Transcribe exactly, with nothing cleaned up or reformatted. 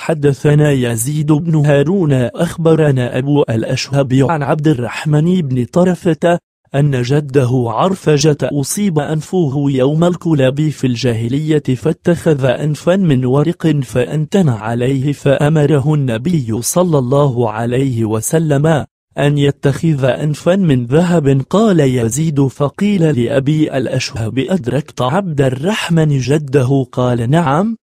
حدثنا يزيد بن هارون أخبرنا أبو الأشهب عن عبد الرحمن بن طرفة أن جده عرفجة أصيب أنفه يوم الكلاب في الجاهلية فاتخذ أنفا من ورق فأنتن عليه فأمره النبي صلى الله عليه وسلم أن يتخذ أنفا من ذهب. قال يزيد فقيل لأبي الأشهب أدركت عبد الرحمن جده؟ قال نعم.